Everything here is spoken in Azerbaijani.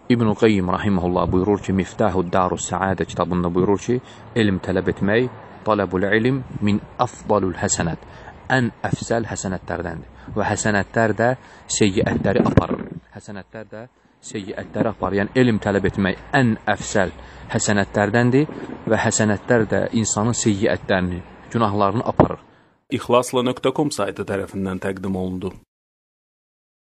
İbn-i Qayyim rahimehullah buyurur ki, Miftahud Darus Saade kitabında buyurur ki, elm tələb etmək, talabul ilm min afdalul həsənət, ən əfsəl həsənətlərdəndir. Və həsənətlər də seyyiətləri aparır. Həsənətlər də seyyiətləri aparır. Yəni, elm tələb etmək ən əfsəl həsənətlərdəndir və həsənətlər də insanın seyyiətlərini, günahlarını aparır. İxlasla.com saytı tərəfindən təqdim olundu.